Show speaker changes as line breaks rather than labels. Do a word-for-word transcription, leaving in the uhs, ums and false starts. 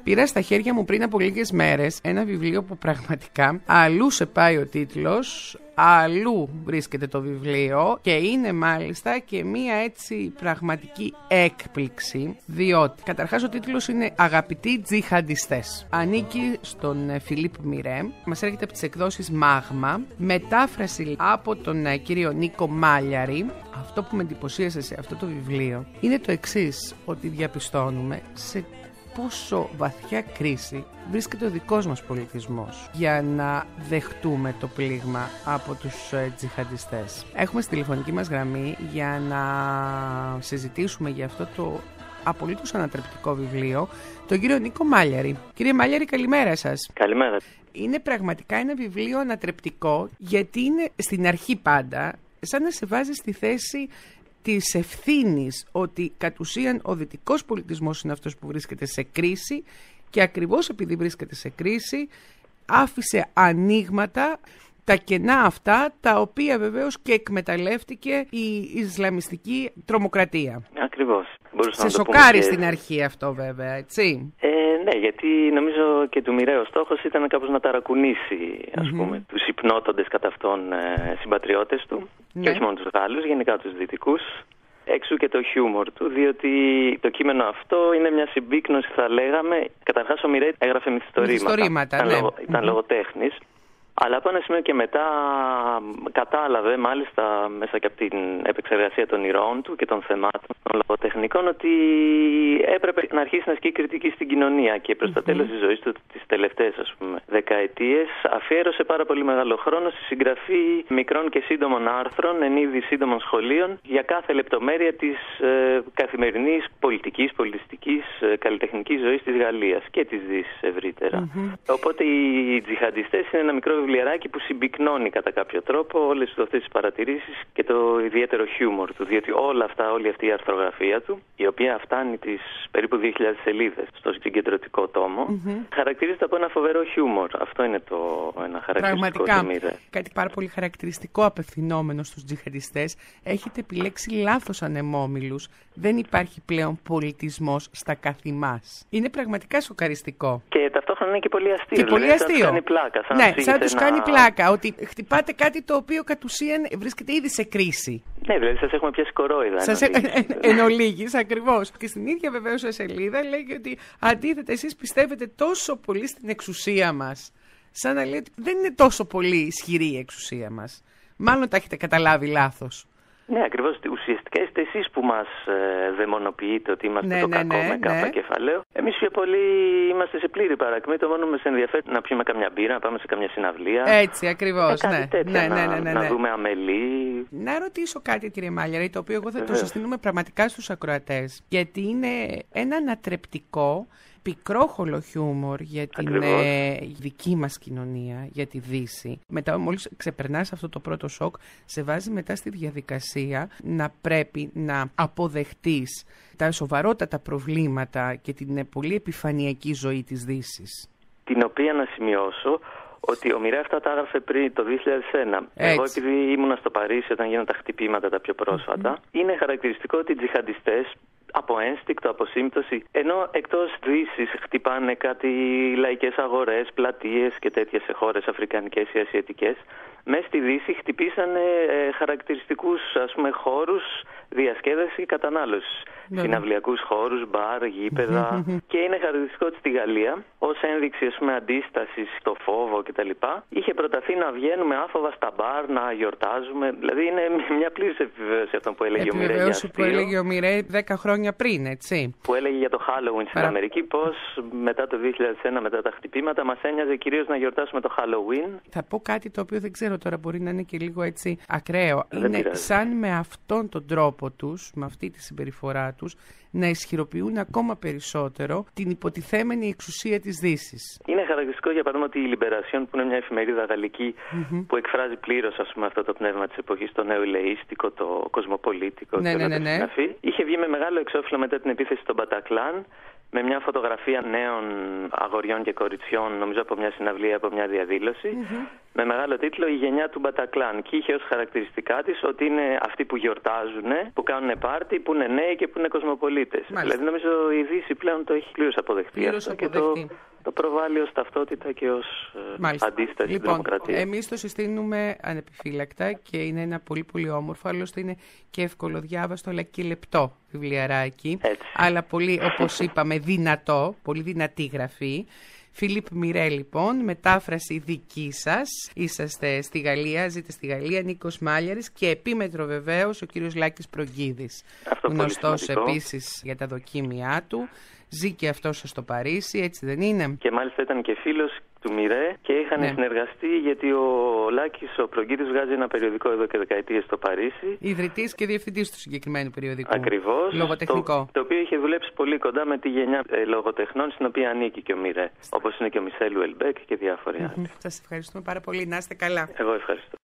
Πήρα στα χέρια μου πριν από λίγες μέρες ένα βιβλίο που πραγματικά αλλού σε πάει ο τίτλος, αλλού βρίσκεται το βιβλίο και είναι μάλιστα και μία έτσι πραγματική έκπληξη, διότι καταρχάς ο τίτλος είναι «Αγαπητοί τζιχαντιστές». Ανήκει στον Φιλίπ Μιρέ, μας έρχεται από τις εκδόσεις Μάγμα, μετάφραση από τον κύριο Νίκο Μάλιαρη. Αυτό που με εντυπωσίασε σε αυτό το βιβλίο είναι το εξής, ότι διαπιστώνουμε σε πόσο βαθιά κρίση βρίσκεται ο δικός μας πολιτισμός για να δεχτούμε το πλήγμα από τους ε, τζιχαντιστές. Έχουμε στη τηλεφωνική μας γραμμή για να συζητήσουμε για αυτό το απολύτως ανατρεπτικό βιβλίο τον κύριο Νίκο Μάλιαρη. Κύριε Μάλιαρη, καλημέρα σας.
Καλημέρα.
Είναι πραγματικά ένα βιβλίο ανατρεπτικό, γιατί είναι στην αρχή πάντα σαν να σε βάζει στη θέση της ευθύνης ότι κατ' ουσίαν ο δυτικός πολιτισμός είναι αυτός που βρίσκεται σε κρίση και ακριβώς επειδή βρίσκεται σε κρίση άφησε ανοίγματα, τα κενά αυτά, τα οποία βεβαίως και εκμεταλλεύτηκε η Ισλαμιστική τρομοκρατία.
Ακριβώς.
Σε σοκάρει και στην αρχή αυτό βέβαια, έτσι.
Ε, ναι, γιατί νομίζω και του Μιρέ ο στόχος ήταν κάπως να ταρακουνήσει, ας mm-hmm. πούμε, τους υπνώτοντες κατά αυτόν ε, συμπατριώτες του, ναι. Και όχι μόνο τους Γάλλους, γενικά τους Δυτικούς. Έξω και το χιούμορ του, διότι το κείμενο αυτό είναι μια συμπίκνωση, θα λέγαμε. Καταρχάς ο Μιρέ έγραφε μυθιστορήματα.
Μυθιστορήματα,
ήταν
ναι.
Λογο, ήταν mm-hmm. λογοτέχνης. Αλλά από ένα σημείο και μετά κατάλαβε, μάλιστα μέσα και από την επεξεργασία των ηρώων του και των θεμάτων των λογοτεχνικών, ότι έπρεπε να αρχίσει να ασκεί κριτική στην κοινωνία και προς mm-hmm. το τέλος της ζωής του, τις τελευταίες ας πούμε δεκαετίες, αφιέρωσε πάρα πολύ μεγάλο χρόνο στη συγγραφή μικρών και σύντομων άρθρων εν είδη σύντομων σχολείων για κάθε λεπτομέρεια της ε, καθημερινής πολιτικής, πολιτιστικής, ε, καλλιτεχνικής ζωής της Γαλλίας και της Δύσης ευρύτερα. Mm-hmm. Οπότε οι τζιχαντιστές είναι ένα μικρό βιβλιαράκι που συμπυκνώνει κατά κάποιο τρόπο όλες αυτές τις παρατηρήσεις και το ιδιαίτερο χιούμορ του, διότι όλα αυτά, όλη αυτή η αρθρογραφία του, η οποία φτάνει τις περίπου δύο χιλιάδες σελίδες στο συγκεντρωτικό τόμο, mm-hmm. χαρακτηρίζεται από ένα φοβερό χιούμορ. Αυτό είναι το ένα χαρακτηριστικό του Μιρέ.
Κάτι πάρα πολύ χαρακτηριστικό απευθυνόμενο στους τζιχαντιστές. Έχετε επιλέξει λάθος ανεμόμυλους. Δεν υπάρχει πλέον πολιτισμός στα καθημάς. Είναι πραγματικά σοκαριστικό.
Και ταυτόχρονα είναι και πολύ αστείο.
Και πολύ αστείο.
Σαν κάνει πλάκα. Σαν
ναι, σαν τους
ένα...
κάνει πλάκα. Ότι χτυπάτε κάτι το οποίο κατ' ουσίαν βρίσκεται ήδη σε κρίση.
Ναι, δηλαδή σας έχουμε πιάσει κορόιδα.
Σας εν, εν, εν ολίγης, ακριβώς. Και στην ίδια βεβαίως σελίδα λέει ότι αντίθετα εσείς πιστεύετε τόσο πολύ στην εξουσία μας. Σαν να λέει ότι δεν είναι τόσο πολύ ισχυρή η εξουσία μας. Μάλλον τα έχετε καταλάβει λάθος.
Ναι, ακριβώς. Ουσιαστικά είστε εσείς που μας ε, δαιμονοποιείτε ότι είμαστε
ναι,
το
ναι,
κακό
ναι,
με κάπα
ναι.
κεφαλαίο. Εμείς πιο πολύ είμαστε σε πλήρη παρακμή. Το μόνο που μας ενδιαφέρει να πιούμε καμιά μπύρα, να πάμε σε καμιά συναυλία.
Έτσι, ακριβώς.
Ε,
ναι.
τέτοια,
ναι, ναι, ναι, ναι, ναι.
Να δούμε αμελή.
Να ρωτήσω κάτι, κύριε Μάλιαρη, το οποίο εγώ θα το συστήνουμε πραγματικά στους ακροατές. Γιατί είναι ένα ανατρεπτικό, πικρόχολο χιούμορ για την ε, δική μας κοινωνία, για τη Δύση. Μετά, μόλις ξεπερνάς αυτό το πρώτο σοκ, σε βάζει μετά στη διαδικασία να πρέπει να αποδεχτείς τα σοβαρότατα προβλήματα και την πολύ επιφανειακή ζωή της Δύσης.
Την οποία να σημειώσω ότι ο Μιρέ αυτά τα έγραφε πριν το δύο χιλιάδες ένα.
Έτσι.
Εγώ επειδή ήμουνα στο Παρίσι όταν γίνανε τα χτυπήματα τα πιο πρόσφατα, mm-hmm. είναι χαρακτηριστικό ότι οι τζιχαντιστές από ένστικτο, από σύμπτωση, ενώ εκτός Δύσης χτυπάνε κάτι λαϊκές αγορές, πλατείες και τέτοιες σε χώρες αφρικανικές ή ασιατικές, μέσα στη Δύση χτυπήσανε ε, χαρακτηριστικούς ας πούμε χώρους διασκέδαση και κατανάλωση. Ναι. Συναυλιακούς χώρους, μπαρ, γήπεδα. Και είναι χαρακτηριστικό ότι στη Γαλλία, ως ένδειξη ας πούμε αντίστασης στο φόβο κτλ., είχε προταθεί να βγαίνουμε άφοβα στα μπαρ, να γιορτάζουμε. Δηλαδή είναι μια πλήρης επιβεβαίωση αυτό που έλεγε ο Μιρέ.
Επιβεβαίωση που έλεγε ο Μιρέ δέκα χρόνια πριν, έτσι.
Που έλεγε για το Halloween στην Παρα... Αμερική, πως μετά το δύο χιλιάδες ένα, μετά τα χτυπήματα, μας ένοιαζε κυρίως να γιορτάσουμε το Halloween.
Θα πω κάτι το οποίο δεν ξέρω τώρα, μπορεί να είναι και λίγο έτσι ακραίο. Δεν είναι πειράζει. Σαν με αυτόν τον τρόπο τους, με αυτή τη συμπεριφορά τους, να ισχυροποιούν ακόμα περισσότερο την υποτιθέμενη εξουσία της Δύσης.
Είναι χαρακτηριστικό για παράδειγμα ότι η Libération, που είναι μια εφημερίδα γαλλική mm-hmm. που εκφράζει πλήρως ας πούμε αυτό το πνεύμα της εποχής, το νεοηλεΐστικο, το κοσμοπολίτικο
ναι,
και
ναι, ναι, ναι.
συναφή, είχε βγει με μεγάλο εξώφυλλο μετά την επίθεση στον Μπατακλάν με μια φωτογραφία νέων αγοριών και κοριτσιών, νομίζω από μια συναυλία, από μια διαδήλωση, mm-hmm. με μεγάλο τίτλο «Η γενιά του Μπατακλάν». Και είχε ως χαρακτηριστικά της ότι είναι αυτοί που γιορτάζουν, που κάνουν πάρτι, που είναι νέοι και που είναι κοσμοπολίτες. Δηλαδή νομίζω η Δύση πλέον το έχει πλήρως αποδεχτεί,
πλήρως
αυτό
αποδεχτεί.
Και το, το προβάλλει ως ταυτότητα και ως Μάλιστα. αντίσταση
λοιπόν,
στην δημοκρατία.
Εμείς το συστήνουμε ανεπιφύλακτα και είναι ένα πολύ πολύ όμορφο, άλλωστε είναι και εύκολο διάβαστο αλλά και λεπτό βιβλιαράκι.
Έτσι.
Αλλά πολύ, όπως είπαμε, δυνατό, πολύ δυνατή γραφή. Φίλιπ Μιρέ, λοιπόν, μετάφραση δική σας. Είσαστε στη Γαλλία, ζείτε στη Γαλλία, Νίκος Μάλιαρης και επίμετρο βεβαίως ο κύριος Λάκης Προγκίδης. Γνωστός επίσης για τα δοκίμια του. Ζει και αυτός στο Παρίσι, έτσι δεν είναι?
Και μάλιστα ήταν και φίλος του Μιρέ και είχαν ναι. συνεργαστεί, γιατί ο Λάκης, ο Προγκίδης, βγάζει ένα περιοδικό εδώ και δεκαετίες στο Παρίσι.
Ιδρυτής και διευθυντής του συγκεκριμένου περιοδικού.
Ακριβώς.
Λογοτεχνικό.
Το, το οποίο είχε δουλέψει πολύ κοντά με τη γενιά ε, λογοτεχνών στην οποία ανήκει και ο Μιρέ. Όπως είναι και ο Μισελ Ουελμπέκ και διάφοροι
mm-hmm. άλλοι. Σας ευχαριστούμε πάρα πολύ. Να είστε καλά.
Εγώ ευχαριστώ.